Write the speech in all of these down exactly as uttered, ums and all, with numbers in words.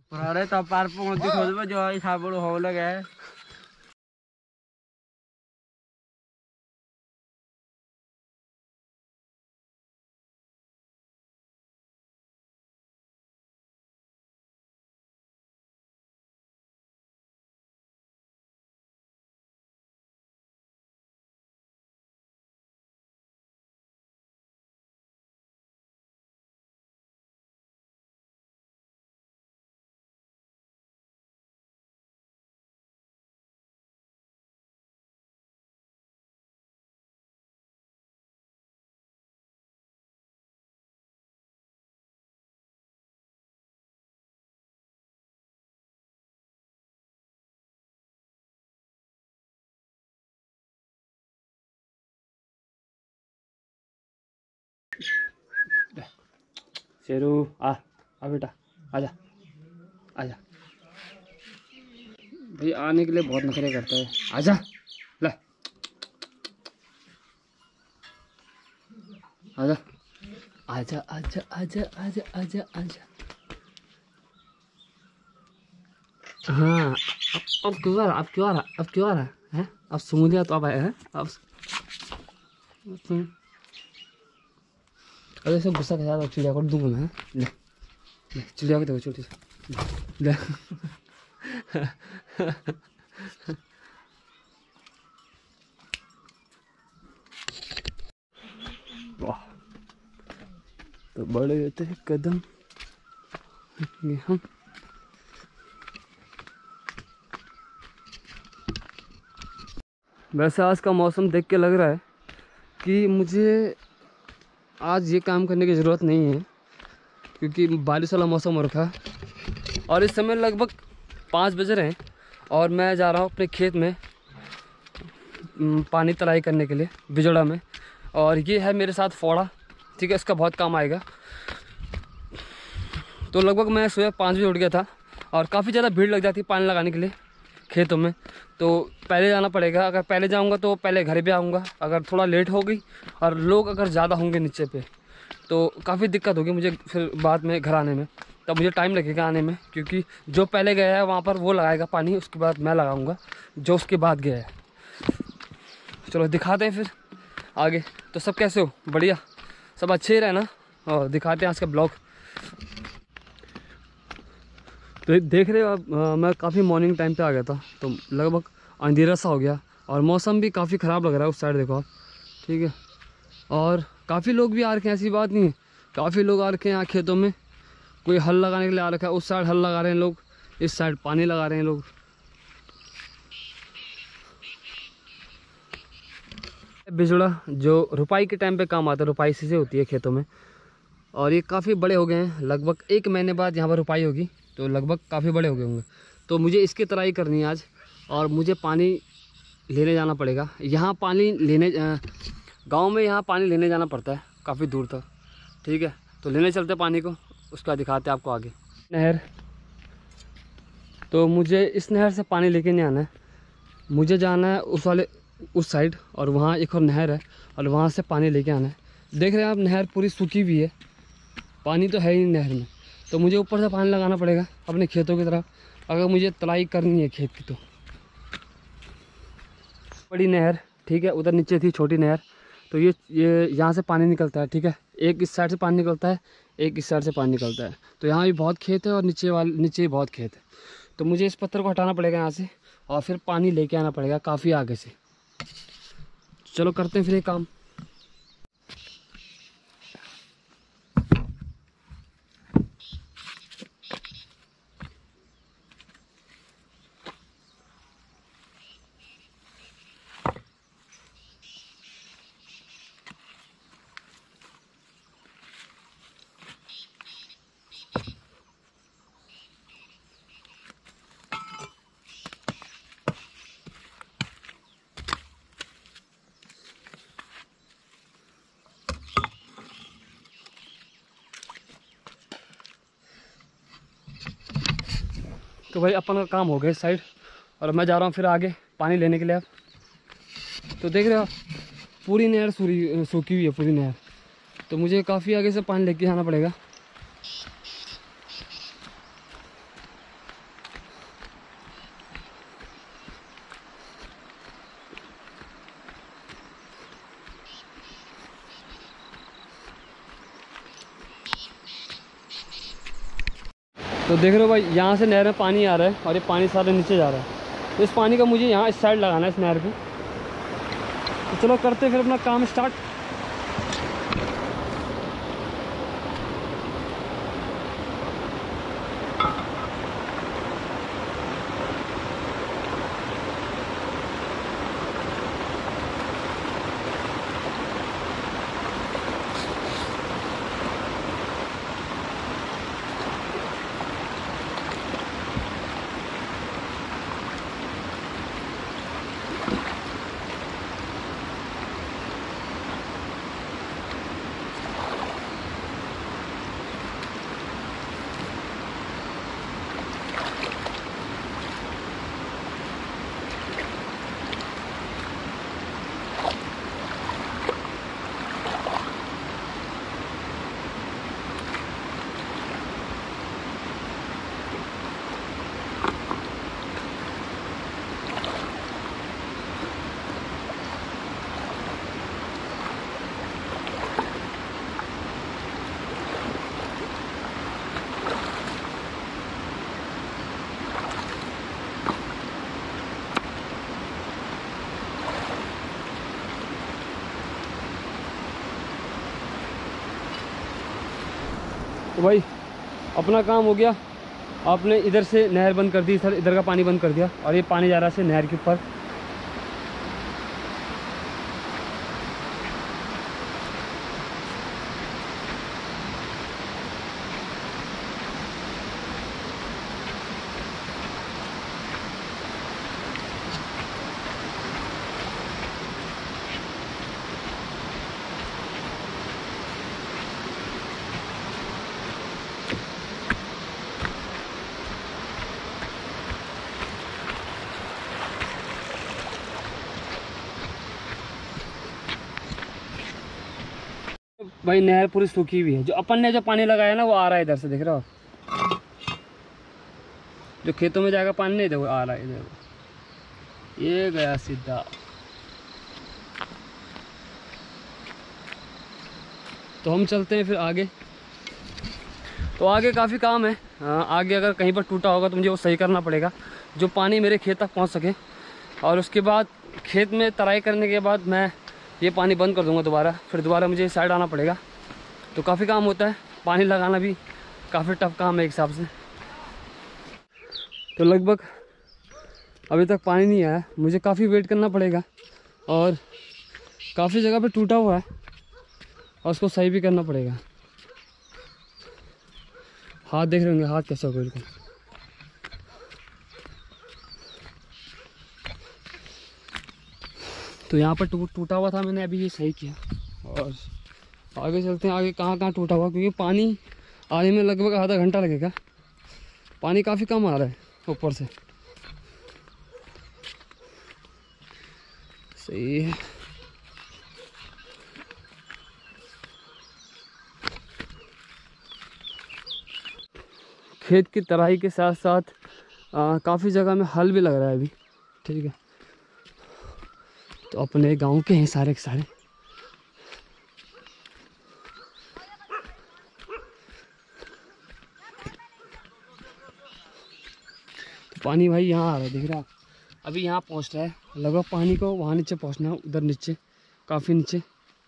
अरे तो पार पहुंच खोजबे जो है साबुड़ हो लगे। शेरू आ आ बेटा आजा आजा। भाई आने के लिए बहुत नखरे करता है। आजा ले आजा आजा आजा आजा आजा आजा आजा। हाँ अब अब क्यों आ रहा अब क्यों आ रहा अब क्यों आ रहा है? अब सुन लिया तो अब आया है अब सुन। अरे ऐसे गुस्सा के साथ चिड़िया को दूंगा मैं। ले ले चिड़िया को देखो छोटी सी ले। वाह तो बड़े होते हैं कदम ये हम। वैसे आज का मौसम देख के लग रहा है कि मुझे आज ये काम करने की ज़रूरत नहीं है क्योंकि बारिश वाला मौसम हो रखा है और इस समय लगभग पाँच बज रहे हैं और मैं जा रहा हूँ अपने खेत में पानी तलाई करने के लिए बिजोड़ा में। और ये है मेरे साथ फोड़ा, ठीक है, इसका बहुत काम आएगा। तो लगभग मैं सुबह पाँच बजे उठ गया था और काफ़ी ज़्यादा भीड़ लग जाती है पानी लगाने के लिए खेतों में, तो पहले जाना पड़ेगा। अगर पहले जाऊंगा तो पहले घर पे आऊँगा। अगर थोड़ा लेट हो गई और लोग अगर ज़्यादा होंगे नीचे पे तो काफ़ी दिक्कत होगी मुझे फिर बाद में घर आने में, तब मुझे टाइम लगेगा आने में क्योंकि जो पहले गया है वहाँ पर वो लगाएगा पानी, उसके बाद मैं लगाऊंगा जो उसके बाद गया है। चलो दिखाते हैं फिर आगे। तो सब कैसे हो? बढ़िया, सब अच्छे ही रहे ना। और दिखाते हैं आज का ब्लॉग। तो देख रहे हो अब मैं काफ़ी मॉर्निंग टाइम पे आ गया था तो लगभग अंधेरा सा हो गया और मौसम भी काफ़ी ख़राब लग रहा है उस साइड देखो आप, ठीक है। और काफ़ी लोग भी आ रखे हैं, ऐसी बात नहीं है, काफ़ी लोग आ रखे हैं यहाँ खेतों में। कोई हल लगाने के लिए आ रखा है, उस साइड हल लगा रहे हैं लोग, इस साइड पानी लगा रहे हैं लोग। बिजड़ा जो रुपाई के टाइम पे काम आता है, रुपाई से होती है खेतों में और ये काफ़ी बड़े हो गए हैं। लगभग एक महीने बाद यहाँ पर रुपाई होगी तो लगभग काफ़ी बड़े हो गए होंगे। तो मुझे इसकी तराई करनी है आज और मुझे पानी लेने जाना पड़ेगा। यहाँ पानी लेने गांव में यहाँ पानी लेने जाना पड़ता है काफ़ी दूर तक, ठीक है। तो लेने चलते पानी को, उसका दिखाते हैं आपको आगे। नहर, तो मुझे इस नहर से पानी लेके नहीं आना है, मुझे जाना है उस वाले उस साइड और वहाँ एक और नहर है और वहाँ से पानी लेके आना है। देख रहे हैं आप नहर पूरी सूखी हुई है, पानी तो है ही नहीं नहर में। तो मुझे ऊपर से पानी लगाना पड़ेगा अपने खेतों की तरफ अगर मुझे तलाई करनी है खेत की। तो बड़ी नहर, ठीक है, उधर नीचे थी छोटी नहर, तो ये ये यहाँ से पानी निकलता है, ठीक है। एक इस साइड से पानी निकलता है, एक इस साइड से पानी निकलता है। तो यहाँ भी बहुत खेत है और नीचे वाले नीचे भी बहुत खेत है। तो मुझे इस पत्थर को हटाना पड़ेगा यहाँ से और फिर पानी लेके आना पड़ेगा काफ़ी आगे से। चलो करते हैं फिर ये काम। तो भाई अपन का काम हो गया इस साइड और मैं जा रहा हूँ फिर आगे पानी लेने के लिए। आप तो देख रहे हो पूरी नहर सूरी सूखी हुई है पूरी नहर, तो मुझे काफ़ी आगे से पानी लेके आना पड़ेगा। तो देख रहे हो भाई, यहाँ से नहर में पानी आ रहा है और ये पानी सारा नीचे जा रहा है। तो इस पानी का मुझे यहाँ इस साइड लगाना है, इस नहर पे। तो चलो करते हैं फिर अपना काम स्टार्ट। तो भाई अपना काम हो गया। आपने इधर से नहर बंद कर दी, सर इधर का पानी बंद कर दिया और ये पानी जा रहा है नहर के ऊपर। भाई नहर पूरी सूखी हुई है। जो अपन ने जो पानी लगाया ना वो आ रहा है इधर से, देख रहे हो आप? जो खेतों में जाएगा पानी नहीं, देखो आ रहा है इधर, ये गया सीधा। तो हम चलते हैं फिर आगे। तो आगे काफ़ी काम है। हाँ, आगे अगर कहीं पर टूटा होगा तो मुझे वो सही करना पड़ेगा, जो पानी मेरे खेत तक पहुंच सके। और उसके बाद खेत में तराई करने के बाद मैं ये पानी बंद कर दूंगा दोबारा, फिर दोबारा मुझे इस साइड आना पड़ेगा। तो काफ़ी काम होता है, पानी लगाना भी काफ़ी टफ काम है एक हिसाब से। तो लगभग अभी तक पानी नहीं आया, मुझे काफ़ी वेट करना पड़ेगा। और काफ़ी जगह पे टूटा हुआ है और उसको सही भी करना पड़ेगा। हाथ देख रहे होंगे, हाथ कैसे हो गए बिल्कुल। तो यहाँ पर टूट टूटा हुआ था, मैंने अभी ये सही किया। और आगे चलते हैं, आगे कहाँ कहाँ टूटा हुआ, क्योंकि पानी आने में लगभग आधा घंटा लगेगा। पानी काफ़ी कम आ रहा है ऊपर से। सही है। खेत की तराई के साथ साथ काफ़ी जगह में हल भी लग रहा है अभी, ठीक है। तो अपने गांव के हैं सारे के सारे। तो पानी भाई यहाँ आ रहा है, दिख रहा, अभी यहाँ पहुँच रहा है। लगभग पानी को वहाँ नीचे पहुँचना है, उधर नीचे, काफ़ी नीचे।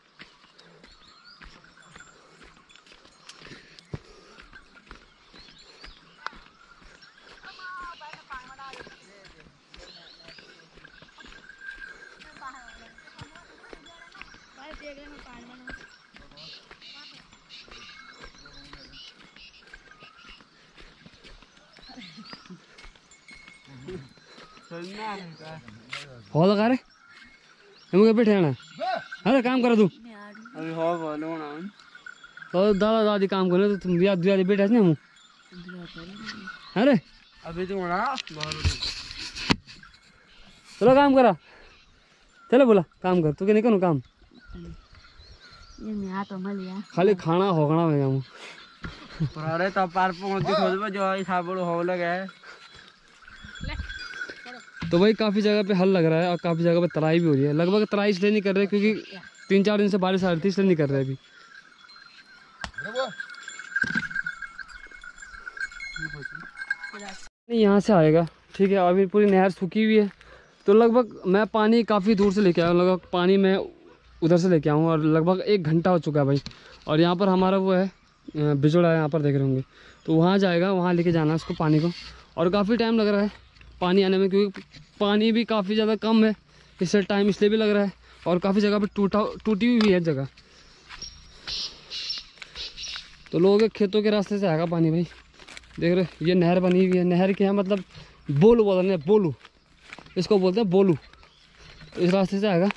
हो लगा रे मुझे बैठे ना। अरे काम करो तू अभी हो बोलो ना। तो दादा दादी काम करो तो तुम बिया दुआ बैठे ना मु। अरे अभी तो ना चलो काम करा, चलो बोला काम कर। तू क्या नहीं करूँ काम, ये मैं तो मलिया खाली खाना होगना में जाऊँ। अरे तो पार पहुंच के खोज में जो हिसाब हो लगा है। तो भाई काफ़ी जगह पे हल लग रहा है और काफ़ी जगह पे तराई भी हो रही है। लगभग तराई इसलिए नहीं कर रहे क्योंकि तीन चार दिन से बारिश आ रही थी, इसलिए नहीं कर रहे अभी। नहीं यहाँ से आएगा, ठीक है। अभी पूरी नहर सूखी हुई है, तो लगभग मैं पानी काफ़ी दूर से लेके आया हूँ। लगभग पानी मैं उधर से लेके आऊँ, और लगभग एक घंटा हो चुका है भाई। और यहाँ पर हमारा वो है बिजोड़ा है, यहाँ पर देख रहे होंगे, तो वहाँ जाएगा, वहाँ लेके जाना है उसको पानी को। और काफ़ी टाइम लग रहा है पानी आने में, क्योंकि पानी भी काफ़ी ज़्यादा कम है, इससे टाइम इसलिए भी लग रहा है। और काफ़ी जगह पर टूटा टूटी हुई भी है जगह, तो लोगों के खेतों के रास्ते से आएगा पानी भाई। देख रहे ये नहर बनी हुई है, नहर के यहाँ मतलब बोलू बोलते हैं, बोलू इसको बोलते हैं, बोलू। तो इस रास्ते से आएगा।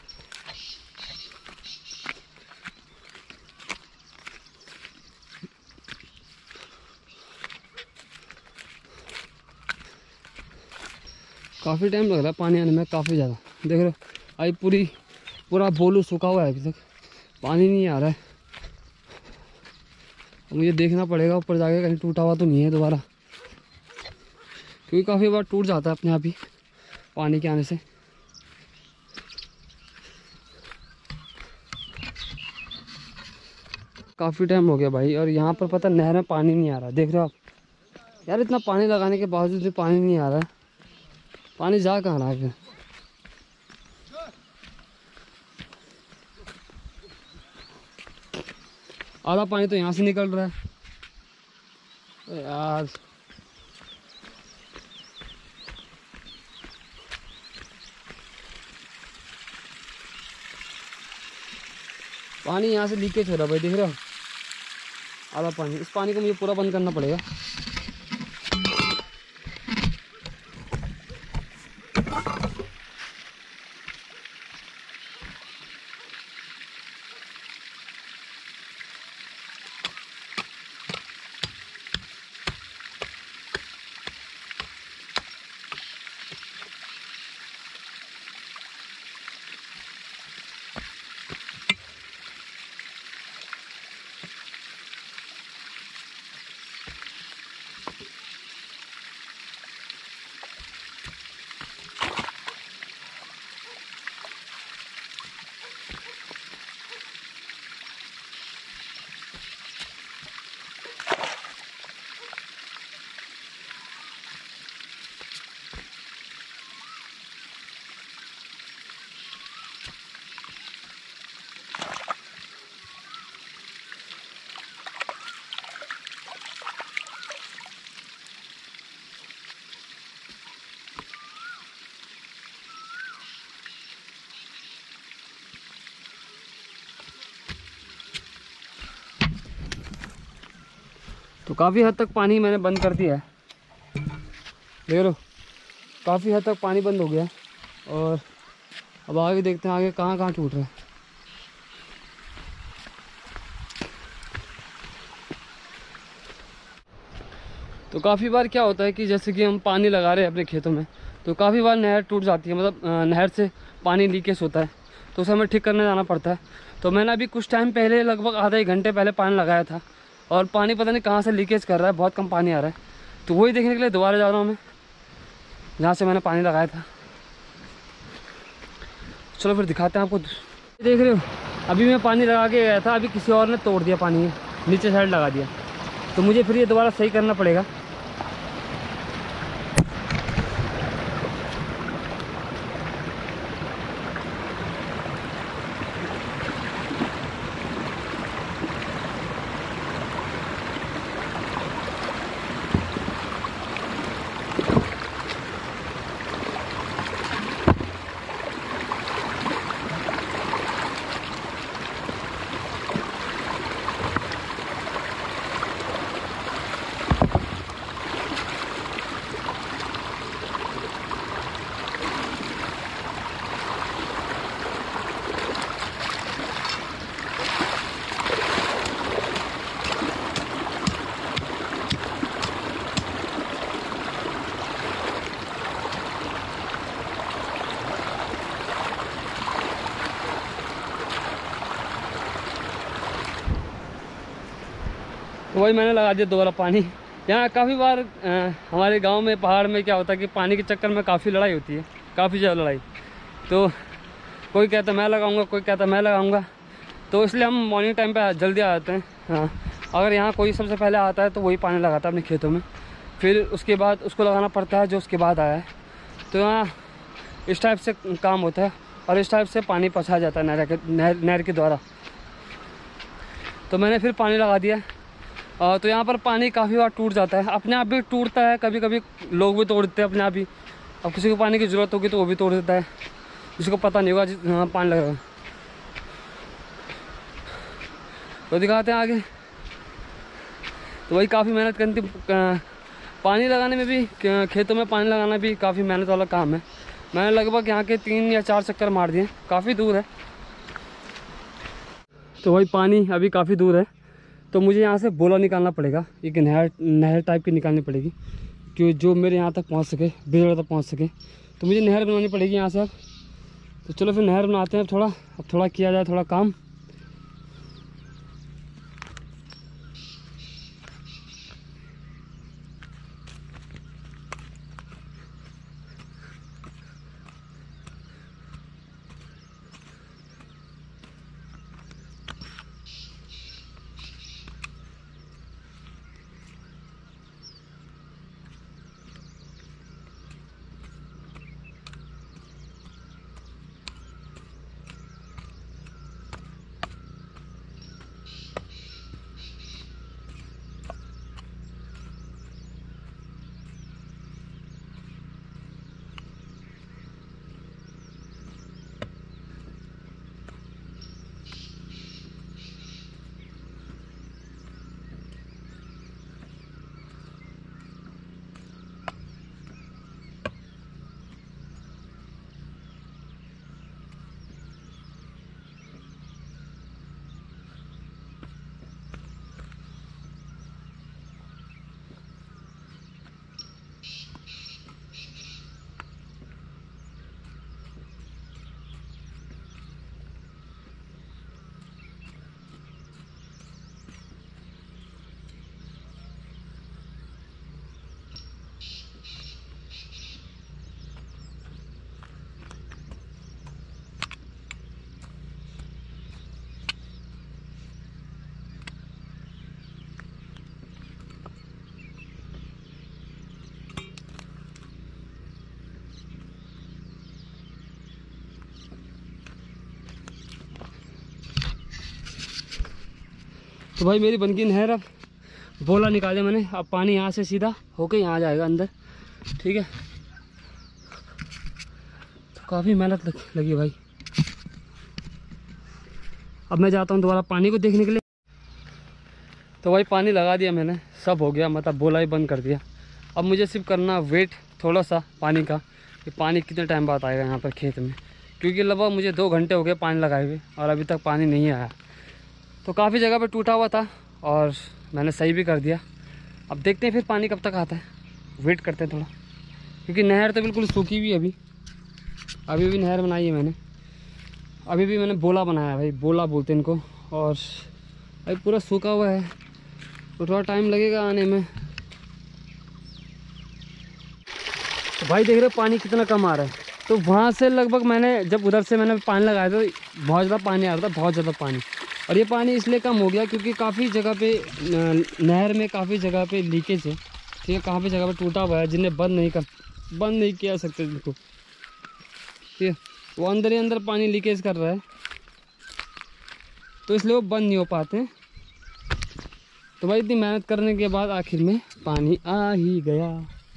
काफ़ी टाइम लग रहा है पानी आने में, काफ़ी ज़्यादा। देख रहे हो अभी पूरी पूरा बोलू सूखा हुआ है, अभी तक पानी नहीं आ रहा है। मुझे देखना पड़ेगा ऊपर जाके कहीं टूटा हुआ तो नहीं है दोबारा, क्योंकि काफ़ी बार टूट जाता है अपने आप ही पानी के आने से। काफ़ी टाइम हो गया भाई, और यहाँ पर पता नहर में पानी नहीं आ रहा, देख रहे हो आप यार। इतना पानी लगाने के बावजूद भी पानी नहीं आ रहा है, पानी जा कहाँ रहा है फिर। आधा पानी तो यहाँ से निकल रहा है यार। पानी यहाँ से लीकेज हो रहा है भाई, देख रहे हो आधा पानी। इस पानी को मुझे पूरा बंद करना पड़ेगा। तो काफ़ी हद तक पानी मैंने बंद कर दिया है, देख लो काफ़ी हद तक पानी बंद हो गया। और अब आगे देखते हैं आगे कहाँ कहाँ टूट रहा है। तो काफ़ी बार क्या होता है कि जैसे कि हम पानी लगा रहे हैं अपने खेतों में, तो काफ़ी बार नहर टूट जाती है, मतलब नहर से पानी लीकेज होता है, तो उसे हमें ठीक करने जाना पड़ता है। तो मैंने अभी कुछ टाइम पहले, लगभग आधा एक घंटे पहले पानी लगाया था, और पानी पता नहीं कहाँ से लीकेज कर रहा है, बहुत कम पानी आ रहा है। तो वही देखने के लिए दोबारा जा रहा हूँ मैं, जहाँ से मैंने पानी लगाया था। चलो फिर दिखाते हैं आपको। देख रहे हो अभी मैं पानी लगा के गया था, अभी किसी और ने तोड़ दिया पानी, नीचे साइड लगा दिया, तो मुझे फिर ये दोबारा सही करना पड़ेगा। तो वही मैंने लगा दिया दोबारा पानी। यहाँ काफ़ी बार आ, हमारे गांव में पहाड़ में क्या होता है कि पानी के चक्कर में काफ़ी लड़ाई होती है, काफ़ी ज़्यादा लड़ाई। तो कोई कहता मैं लगाऊंगा, कोई कहता मैं लगाऊंगा, तो इसलिए हम मॉर्निंग टाइम पे जल्दी आ जाते हैं। हाँ, अगर यहाँ कोई सबसे पहले आता है तो वही पानी लगाता है अपने खेतों में, फिर उसके बाद उसको लगाना पड़ता है जो उसके बाद आया है। तो यहाँ इस टाइप से काम होता है और इस टाइप से पानी पहुँचाया जाता है नहर के नहर नहर के द्वारा। तो मैंने फिर पानी लगा दिया। आ, तो यहाँ पर पानी काफ़ी बार टूट जाता है, अपने आप भी टूटता है, कभी कभी लोग भी तोड़ देते हैं अपने आप ही। अब किसी को पानी की ज़रूरत होगी तो वो भी तोड़ देता है, जिसको पता नहीं होगा हाँ पानी लग रहा है। तो दिखाते हैं आगे। तो वही काफ़ी मेहनत करनी थी, पानी लगाने में भी, खेतों में पानी लगाना भी काफ़ी मेहनत वाला काम है। मैंने लगभग यहाँ के तीन या चार चक्कर मार दिए, काफ़ी दूर है। तो वही पानी अभी काफ़ी दूर है, तो मुझे यहाँ से बोला निकालना पड़ेगा, एक नहर नहर टाइप की निकालनी पड़ेगी कि जो मेरे यहाँ तक पहुँच सके, बिजड़ा तक पहुँच सके। तो मुझे नहर बनानी पड़ेगी यहाँ से अब। तो चलो फिर नहर बनाते हैं थोड़ा, अब थोड़ा किया जाए थोड़ा काम। तो भाई मेरी बन गई नहर, अब बोला निकाले मैंने। अब पानी यहाँ से सीधा होके यहाँ जाएगा अंदर, ठीक है। तो काफ़ी मेहनत लग, लगी भाई। अब मैं जाता हूँ दोबारा पानी को देखने के लिए। तो भाई पानी लगा दिया मैंने, सब हो गया, मतलब बोला ही बंद कर दिया। अब मुझे सिर्फ करना वेट थोड़ा सा पानी का, कि पानी कितने टाइम बाद आएगा यहाँ पर खेत में, क्योंकि लगभग मुझे दो घंटे हो गए पानी लगाए हुए और अभी तक पानी नहीं आया। तो काफ़ी जगह पे टूटा हुआ था और मैंने सही भी कर दिया। अब देखते हैं फिर पानी कब तक आता है, वेट करते हैं थोड़ा, क्योंकि नहर तो बिल्कुल सूखी भी अभी अभी भी नहर बनाई है मैंने। अभी भी मैंने बोला बनाया भाई, बोला बोलते हैं इनको, और अभी पूरा सूखा हुआ है तो थोड़ा टाइम लगेगा आने में। तो भाई देख रहे हो पानी कितना कम आ रहा है। तो वहाँ से लगभग मैंने जब उधर से मैंने पानी लगाया तो बहुत ज़्यादा पानी आ रहा था, बहुत ज़्यादा पानी। और ये पानी इसलिए कम हो गया क्योंकि काफ़ी जगह पे नहर में काफ़ी जगह पे लीकेज है, ठीक है। काफ़ी जगह पे टूटा हुआ है, जिन्हें बंद नहीं कर बंद नहीं किया सकते जिनको, ठीक है। वो अंदर ही अंदर पानी लीकेज कर रहा है, तो इसलिए वो बंद नहीं हो पाते। तो भाई इतनी मेहनत करने के बाद आखिर में पानी आ ही गया।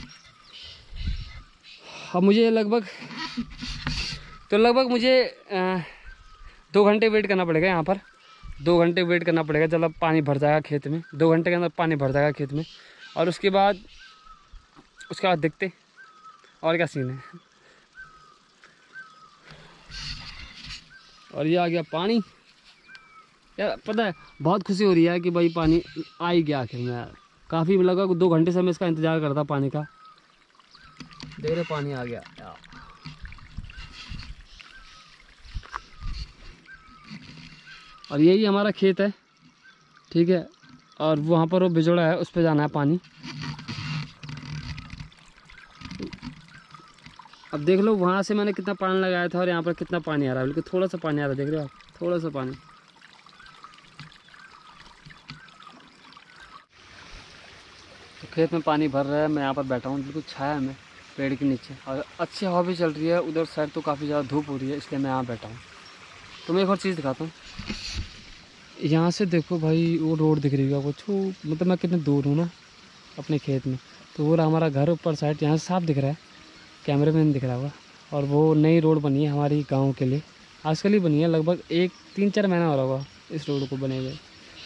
अब मुझे लगभग तो लगभग मुझे आ, दो घंटे वेट करना पड़ेगा यहाँ पर, दो घंटे वेट करना पड़ेगा जब पानी भर जाएगा खेत में। दो घंटे के अंदर पानी भर जाएगा खेत में, और उसके बाद उसके बाद देखते और क्या सीन है। और ये आ गया पानी यार, पता है बहुत खुशी हो रही है कि भाई पानी आ ही गया आखिर में यार। काफ़ी लगभग दो घंटे से मैं इसका इंतज़ार करता पानी का। देख रहे पानी आ गया यार। और यही हमारा खेत है, ठीक है। और वहाँ पर वो बिजोड़ा है, उस पर जाना है पानी। अब देख लो वहाँ से मैंने कितना पानी लगाया था और यहाँ पर कितना पानी आ रहा है, बिल्कुल थोड़ा सा पानी आ रहा है, देख रहे हो आप, थोड़ा सा पानी। तो खेत में पानी भर रहा है, मैं यहाँ पर बैठा हूँ बिल्कुल छाया में पेड़ के नीचे, और अच्छी हवा भी चल रही है। उधर साइड तो काफ़ी ज़्यादा धूप हो रही है, इसलिए मैं यहाँ बैठा हूँ। तो मैं एक और चीज़ दिखाता हूँ। यहाँ से देखो भाई, वो रोड दिख रही है आपको, छू मतलब मैं कितने दूर हूँ ना अपने खेत में। तो वो हमारा घर ऊपर साइड यहाँ से साफ दिख रहा है, कैमरे में नहीं दिख रहा होगा। और वो नई रोड बनी है हमारी गाँव के लिए, आजकल ही बनी है, लगभग एक तीन चार महीना हो रहा होगा इस रोड को बने हुए।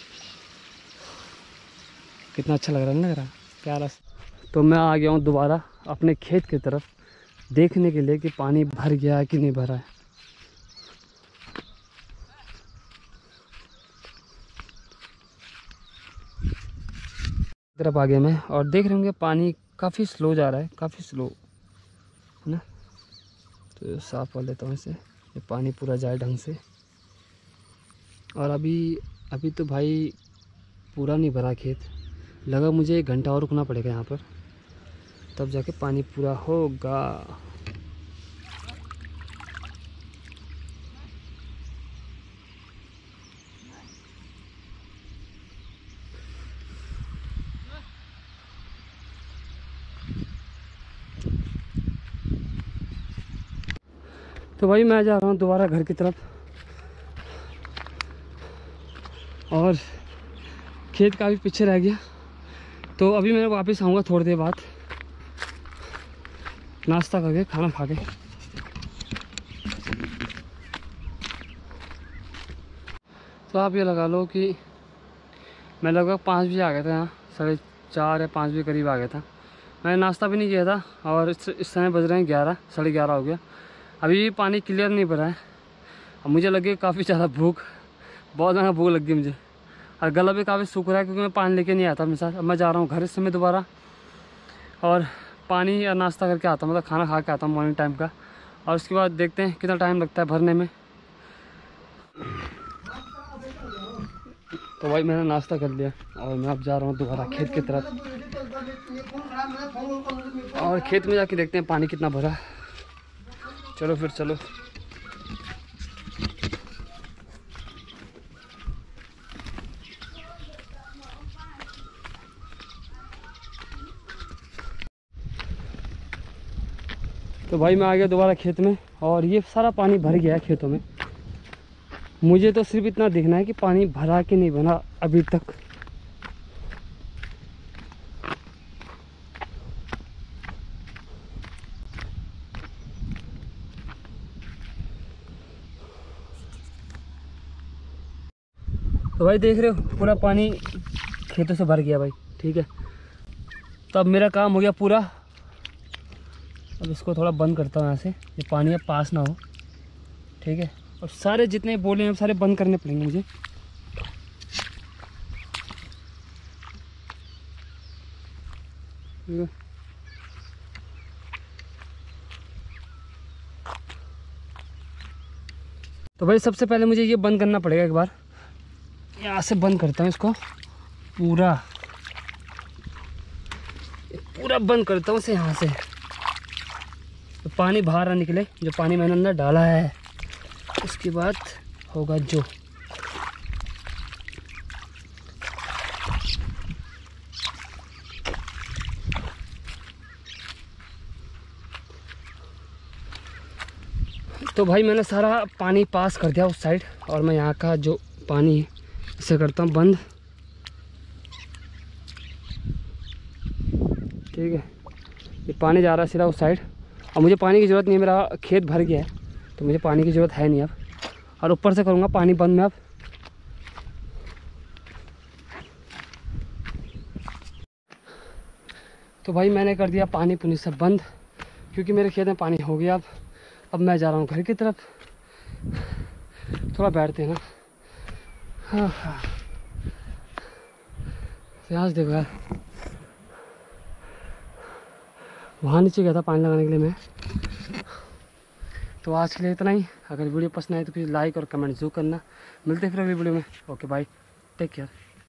कितना अच्छा लग रहा है, लग रहा प्यारा। तो मैं आ गया हूँ दोबारा अपने खेत की तरफ देखने के लिए कि पानी भर गया है कि नहीं भरा है। तरफ आ गया मैं, और देख रहे होंगे पानी काफ़ी स्लो जा रहा है, काफ़ी स्लो है ना। तो साफ कर लेता हूँ इसे, ये पानी पूरा जाए ढंग से। और अभी अभी तो भाई पूरा नहीं भरा खेत, लगा मुझे एक घंटा और रुकना पड़ेगा यहाँ पर, तब जाके पानी पूरा होगा। तो भाई मैं जा रहा हूँ दोबारा घर की तरफ, और खेत काफ़ी पीछे रह गया। तो अभी मैं वापस आऊँगा थोड़ी देर बाद, नाश्ता करके, खाना खा के। तो आप ये लगा लो कि मैं लगभग पाँच बजे आ गया था यहाँ, साढ़े चार या पाँच बजे करीब आ गया था। मैंने नाश्ता भी नहीं किया था, और इस, इस समय बज रहे हैं ग्यारह, साढ़े ग्यारह हो गया। अभी भी पानी क्लियर नहीं भरा है। अब मुझे लगे काफ़ी ज़्यादा भूख, बहुत ज़्यादा भूख लग गई मुझे, और गला भी काफ़ी सूख रहा है, क्योंकि मैं पानी लेके नहीं आता मेरे साथ। अब मैं जा रहा हूँ घर इस समय दोबारा, और पानी या नाश्ता करके आता हूँ, मतलब खाना खा के आता हूँ मॉर्निंग टाइम का, और उसके बाद देखते हैं कितना टाइम लगता है भरने में। तो भाई मैंने नाश्ता कर लिया, और मैं अब जा रहा हूँ दोबारा खेत की तरफ, और खेत में जाके देखते हैं पानी कितना भरा। चलो फिर चलो। तो भाई मैं आ गया दोबारा खेत में, और ये सारा पानी भर गया है खेतों में। मुझे तो सिर्फ इतना देखना है कि पानी भरा कि नहीं भरा अभी तक। तो भाई देख रहे हो पूरा पानी खेतों से भर गया भाई, ठीक है। तो अब मेरा काम हो गया पूरा। अब इसको थोड़ा बंद करता हूँ यहाँ से, ये पानी अब पास ना हो, ठीक है। और सारे जितने बोले हैं सारे बंद करने पड़ेंगे मुझे। तो भाई सबसे पहले मुझे ये बंद करना पड़ेगा एक बार, यहाँ से बंद करता हूँ इसको पूरा, पूरा बंद करता हूँ इसे यहाँ से, तो पानी बाहर ना निकले, जो पानी मैंने अंदर डाला है। उसके बाद होगा जो तो भाई मैंने सारा पानी पास कर दिया उस साइड, और मैं यहाँ का जो पानी है इसे करता हूँ बंद, ठीक है। ये पानी जा रहा है सीधा उस साइड, और मुझे पानी की ज़रूरत नहीं है, मेरा खेत भर गया है, तो मुझे पानी की ज़रूरत है नहीं अब। और ऊपर से करूँगा पानी बंद में अब। तो भाई मैंने कर दिया पानी पुनी सब बंद, क्योंकि मेरे खेत में पानी हो गया। अब अब मैं जा रहा हूँ घर की तरफ, थोड़ा बैठते हैं ना। हाँ हाँ यहाँ से देखो यार, वहाँ नीचे गया था पानी लगाने के लिए मैं। तो आज के लिए इतना ही। अगर वीडियो पसंद आए तो प्लीज़ लाइक और कमेंट जरूर करना। मिलते हैं फिर अगली वीडियो में। Okay bye, take care.